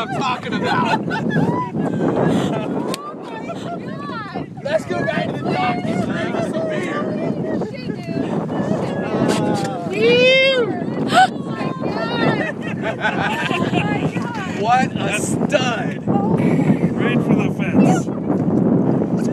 I'm talking about. Let's go back to the dock and drink some beer. What a stud!